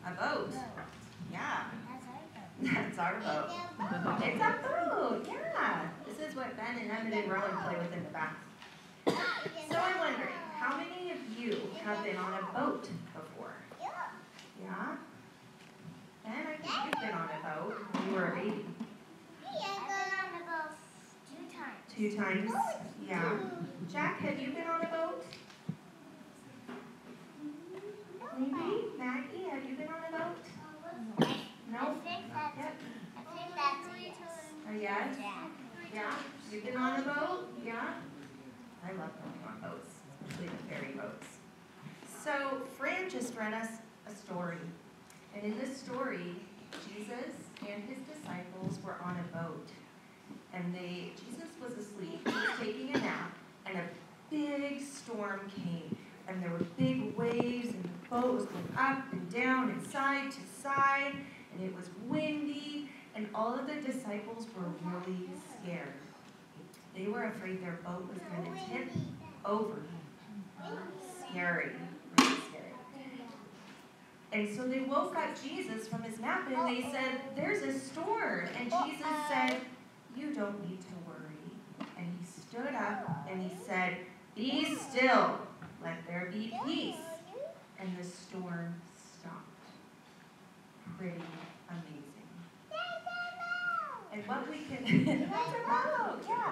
A boat. Yeah. That's our boat. It's a boat. Yeah. This is what Ben and Emmett and Rowan play with in the back. So I'm wondering, how many of you have been on a boat before? Yeah? Ben, I think you've been on a boat when you were a baby. I've been on a boat 2 times. 2 times? Yeah. Jack, have you been on a boat? Maybe? Maggie, have you been on a boat? No? I think that's a yes. A yes? Yeah? You've been on a boat? Yeah? I love going on boats, especially the ferry boats. So, Fran just read us a story. And in this story, Jesus and his disciples were on a boat. And Jesus was asleep. He was taking a nap, and a big storm came. And there were big waves, and the boat was going up and down and side to side, and it was windy, and all of the disciples were really scared. They were afraid their boat was going to tip over. Scary, really scary. And so they woke up Jesus from his nap, and they said, "There's a storm." And Jesus said, "You don't need to worry." And he stood up, and he said, "Be still. Let there be peace." And the storm stopped. Pretty amazing. And what we can, that's a boat, yeah.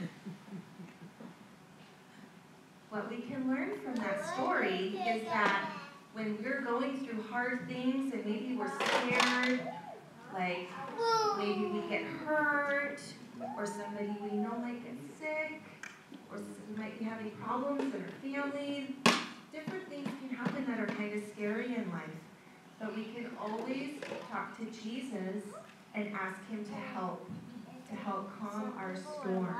What we can learn from that story is that when we're going through hard things and maybe we're scared, like maybe we get hurt, or somebody we know might get sick, or we might be having problems in our family. Different things can happen that are kind of scary in life. But we can always talk to Jesus and ask him to help calm our storm.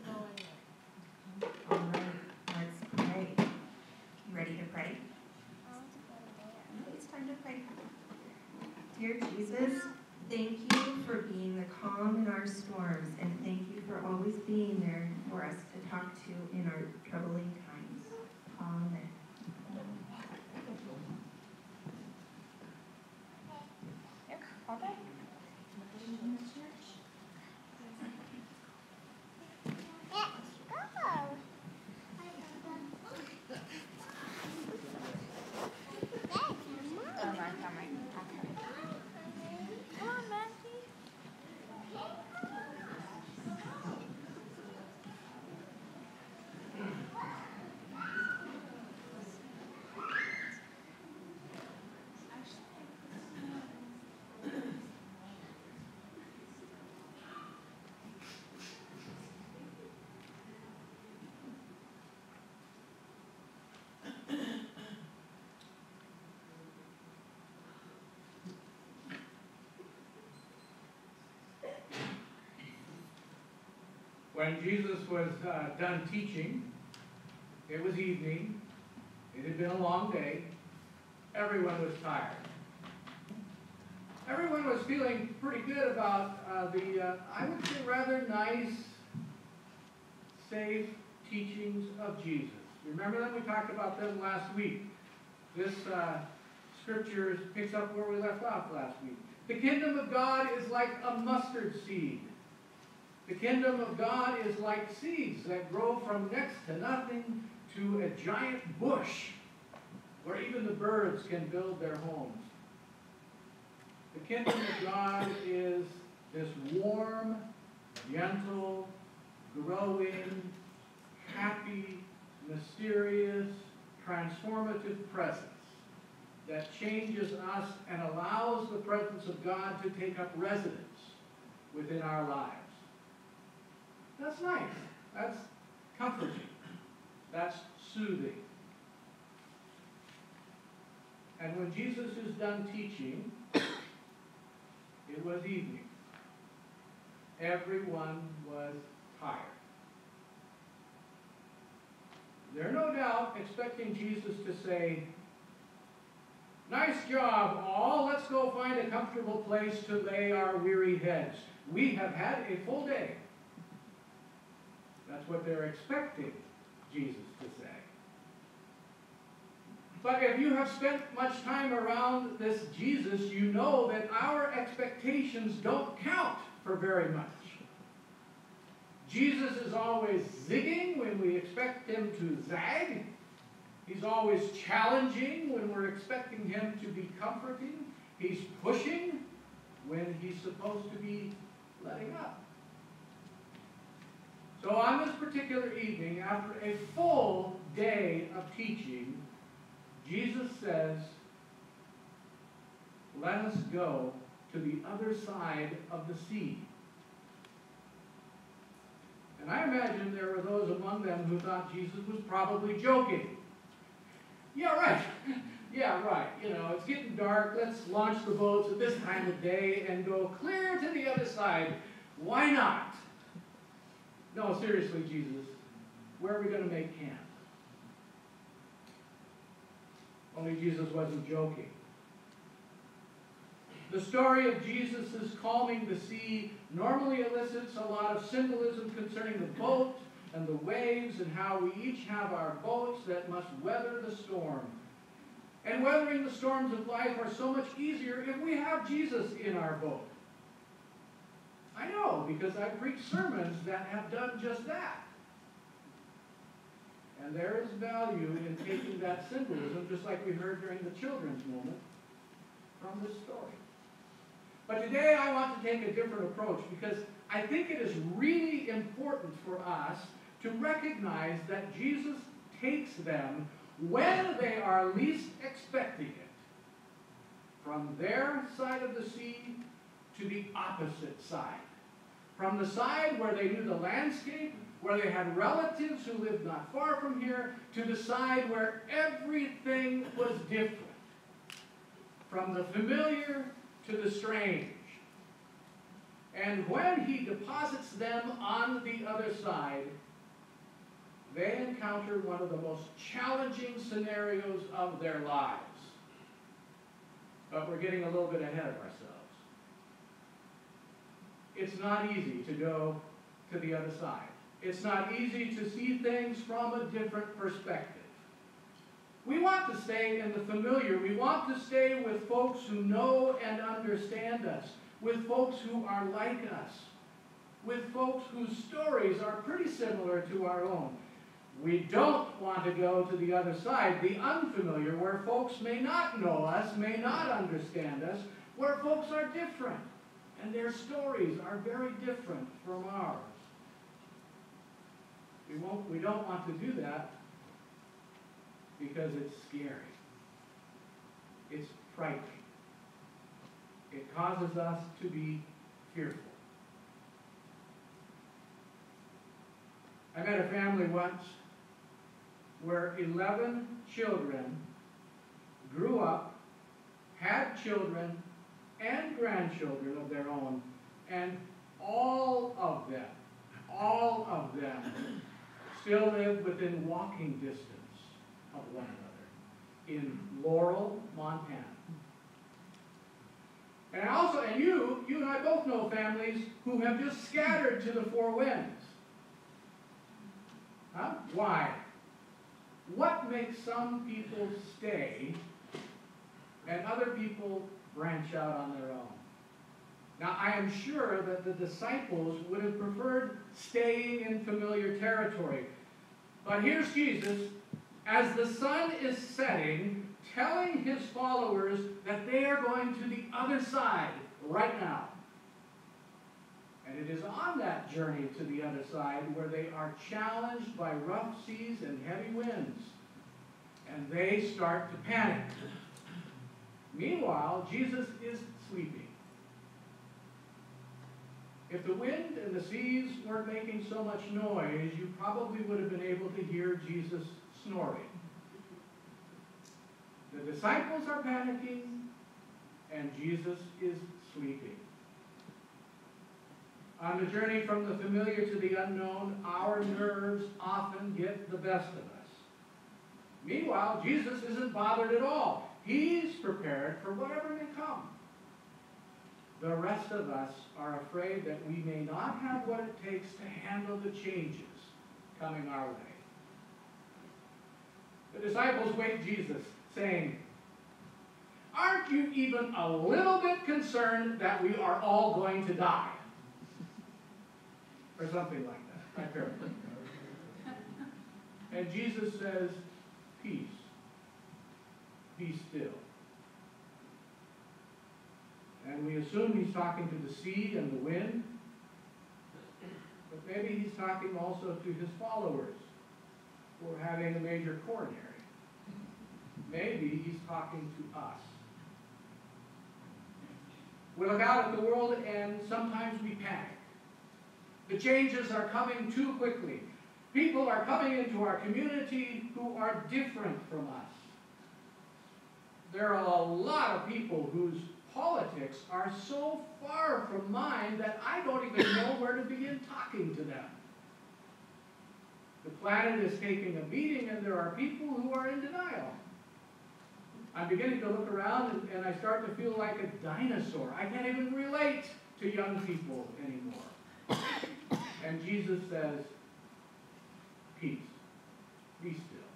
All right, let's pray. You ready to pray? It's time to pray. Dear Jesus, thank you for being the calm in our storms, and thank you for always being there for us to talk to in our troubling times. Amen. When Jesus was done teaching, it was evening, it had been a long day, everyone was tired. Everyone was feeling pretty good about I would say, rather nice, safe teachings of Jesus. Remember them? We talked about them last week. This scripture picks up where we left off last week. The kingdom of God is like a mustard seed. The kingdom of God is like seeds that grow from next to nothing to a giant bush where even the birds can build their homes. The kingdom of God is this warm, gentle, growing, happy, mysterious, transformative presence that changes us and allows the presence of God to take up residence within our lives. That's nice. That's comforting. That's soothing. And when Jesus is done teaching, it was evening. Everyone was tired. They're no doubt expecting Jesus to say, "Nice job, all. Let's go find a comfortable place to lay our weary heads. We have had a full day." That's what they're expecting Jesus to say. But if you have spent much time around this Jesus, you know that our expectations don't count for very much. Jesus is always zigging when we expect him to zag. He's always challenging when we're expecting him to be comforting. He's pushing when he's supposed to be letting up. So on this particular evening, after a full day of teaching, Jesus says, let us go to the other side of the sea. And I imagine there were those among them who thought Jesus was probably joking. Yeah, right. Yeah, right. You know, it's getting dark. Let's launch the boats at this time of day and go clear to the other side. Why not? No, seriously, Jesus. Where are we going to make camp? Only Jesus wasn't joking. The story of Jesus' calming the sea normally elicits a lot of symbolism concerning the boat and the waves and how we each have our boats that must weather the storm. And weathering the storms of life are so much easier if we have Jesus in our boat. I know, because I've preached sermons that have done just that. And there is value in taking that symbolism, just like we heard during the children's moment, from this story. But today I want to take a different approach because I think it is really important for us to recognize that Jesus takes them when they are least expecting it, from their side of the sea to the opposite side. From the side where they knew the landscape, where they had relatives who lived not far from here, to the side where everything was different. From the familiar to the strange. And when he deposits them on the other side, they encounter one of the most challenging scenarios of their lives. But we're getting a little bit ahead of ourselves. It's not easy to go to the other side. It's not easy to see things from a different perspective. We want to stay in the familiar. We want to stay with folks who know and understand us, with folks who are like us, with folks whose stories are pretty similar to our own. We don't want to go to the other side, the unfamiliar, where folks may not know us, may not understand us, where folks are different, and their stories are very different from ours. We don't want to do that because it's scary. It's frightening. It causes us to be fearful. I met a family once where 11 children grew up, had children and grandchildren of their own, and all of them still live within walking distance of one another in Laurel, Montana. And you and I both know families who have just scattered to the four winds. Huh? Why? What makes some people stay and other people branch out on their own? Now, I am sure that the disciples would have preferred staying in familiar territory. But here's Jesus, as the sun is setting, telling his followers that they are going to the other side right now. And it is on that journey to the other side where they are challenged by rough seas and heavy winds. And they start to panic. Meanwhile, Jesus is sleeping. If the wind and the seas weren't making so much noise, you probably would have been able to hear Jesus snoring. The disciples are panicking, and Jesus is sleeping. On the journey from the familiar to the unknown, our nerves often get the best of us. Meanwhile, Jesus isn't bothered at all. He's prepared for whatever may come. The rest of us are afraid that we may not have what it takes to handle the changes coming our way. The disciples wake Jesus, saying, "Aren't you even a little bit concerned that we are all going to die?" Or something like that. I paraphrase. And Jesus says, "Peace, be still." And we assume he's talking to the sea and the wind, but maybe he's talking also to his followers who are having a major coronary. Maybe he's talking to us. We look out at the world and sometimes we panic. The changes are coming too quickly. People are coming into our community who are different from us. There are a lot of people whose politics are so far from mine that I don't even know where to begin talking to them. The planet is taking a beating and there are people who are in denial. I'm beginning to look around and I start to feel like a dinosaur. I can't even relate to young people anymore. And Jesus says, "Peace, be still.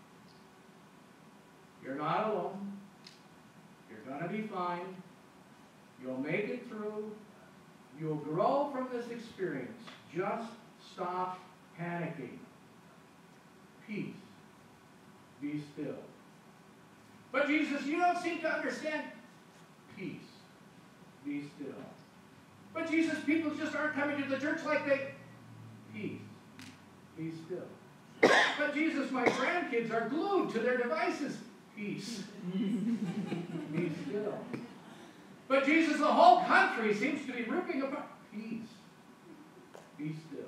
You're not alone. You're going to be fine. You'll make it through. You'll grow from this experience. Just stop panicking. Peace, be still." "But Jesus, you don't seem to understand." Peace, be still. "But Jesus, people just aren't coming to the church like they..." Peace, be still. "But Jesus, my grandkids are glued to their devices." Peace, be still. "But Jesus, the whole country seems to be ripping apart." Peace, be still.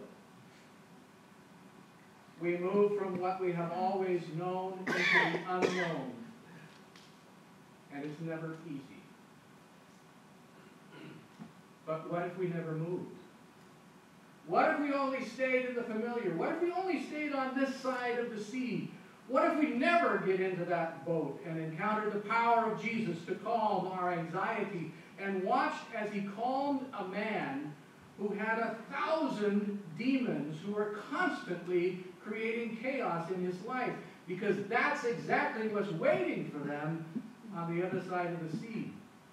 We move from what we have always known into the unknown. And it's never easy. But what if we never moved? What if we only stayed in the familiar? What if we only stayed on this side of the sea? What if we never get into that boat and encountered the power of Jesus to calm our anxiety and watched as he calmed a man who had 1,000 demons who were constantly creating chaos in his life? Because that's exactly what's waiting for them on the other side of the sea.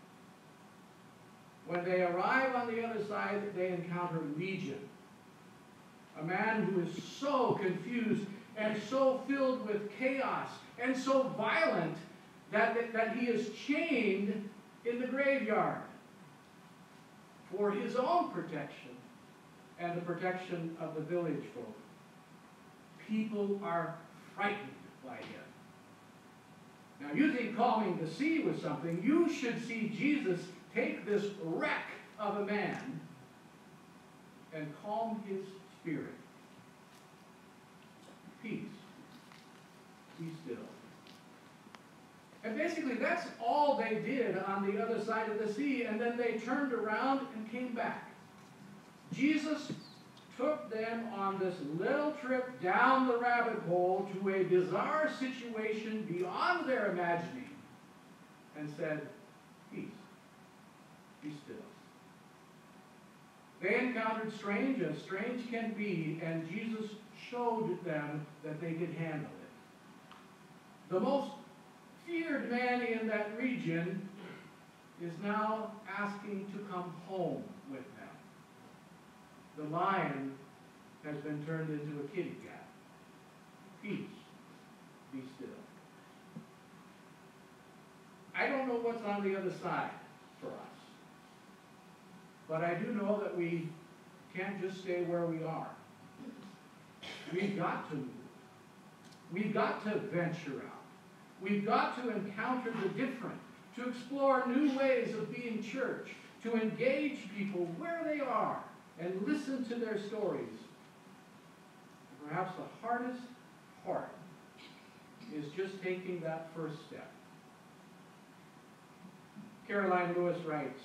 When they arrive on the other side, they encounter Legion, a man who is so confused and so filled with chaos and so violent that he is chained in the graveyard for his own protection and the protection of the village folk. People are frightened by him. Now, you think calming the sea was something. You should see Jesus take this wreck of a man and calm his spirit. Peace, be still. And basically, that's all they did on the other side of the sea, and then they turned around and came back. Jesus took them on this little trip down the rabbit hole to a bizarre situation beyond their imagining and said, "Peace, be still." They encountered strange as strange can be, and Jesus showed them that they could handle it. The most feared man in that region is now asking to come home with them. The lion has been turned into a kitty cat. Peace, be still. I don't know what's on the other side for us, but I do know that we can't just stay where we are. We've got to move. We've got to venture out. We've got to encounter the different, to explore new ways of being church, to engage people where they are and listen to their stories. Perhaps the hardest part is just taking that first step. Caroline Lewis writes,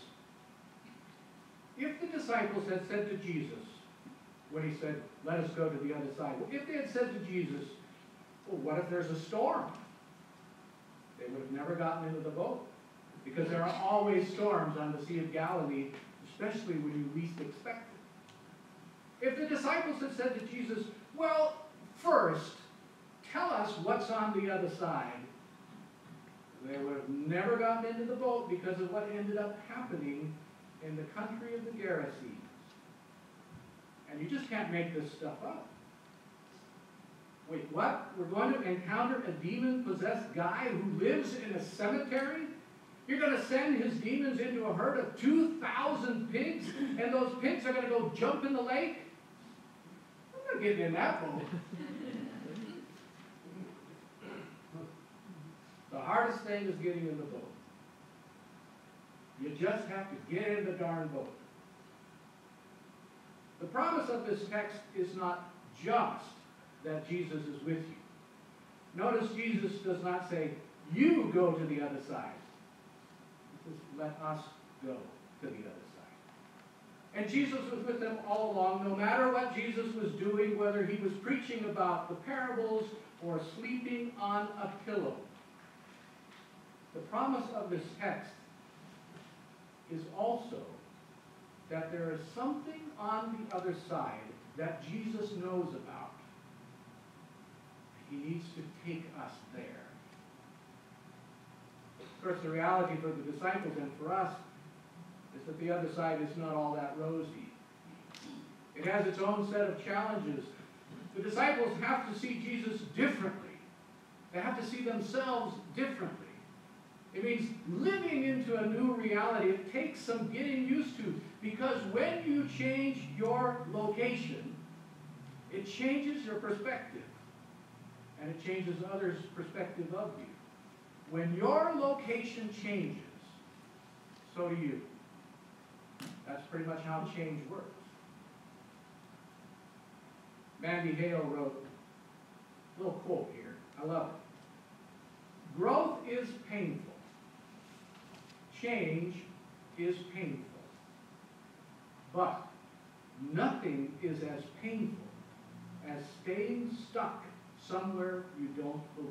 if the disciples had said to Jesus, when he said, "Let us go to the other side," if they had said to Jesus, "Well, what if there's a storm?" They would have never gotten into the boat, because there are always storms on the Sea of Galilee, especially when you least expect it. If the disciples had said to Jesus, "Well, first, tell us what's on the other side," They would have never gotten into the boat because of what ended up happening in the country of the Gerasenes. And you just can't make this stuff up. Wait, what? We're going to encounter a demon-possessed guy who lives in a cemetery? You're going to send his demons into a herd of 2,000 pigs, and those pigs are going to go jump in the lake? I'm not getting in that boat. The hardest thing is getting in the boat. You just have to get in the darn boat. The promise of this text is not just that Jesus is with you. Notice Jesus does not say, you go to the other side. He says, let us go to the other side. And Jesus was with them all along, no matter what Jesus was doing, whether he was preaching about the parables or sleeping on a pillow. The promise of this text is also that there is something on the other side that Jesus knows about. He needs to take us there. Of course, the reality for the disciples and for us is that the other side is not all that rosy. It has its own set of challenges. The disciples have to see Jesus differently. They have to see themselves differently. It means living into a new reality. It takes some getting used to, because when you change your location, it changes your perspective. And it changes others' perspective of you. When your location changes, so do you. That's pretty much how change works. Mandy Hale wrote a little quote here. I love it. Growth is painful. Change is painful. But nothing is as painful as staying stuck somewhere you don't belong.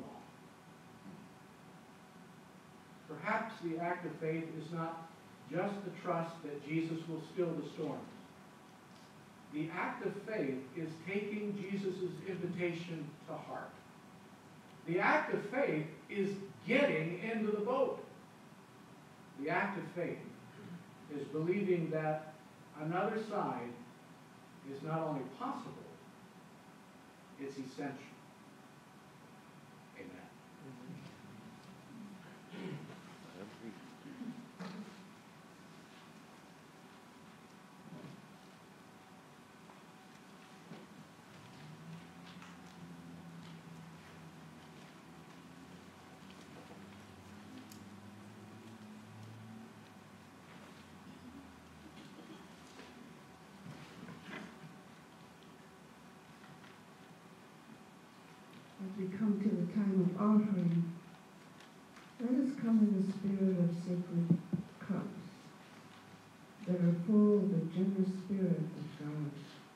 Perhaps the act of faith is not just the trust that Jesus will still the storms. The act of faith is taking Jesus' invitation to heart. The act of faith is getting into the boat. The act of faith is believing that another side is not only possible, it's essential. Amen. As we come to the time of offering, let us come in the spirit of sacred cups that are full of the generous spirit of God.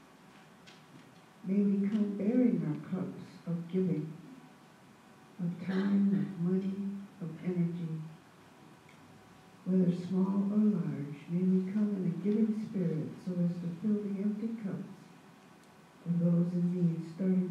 May we come bearing our cups of giving, of time, of money, of energy. Whether small or large, may we come in a giving spirit so as to fill the empty cups of those in need, starting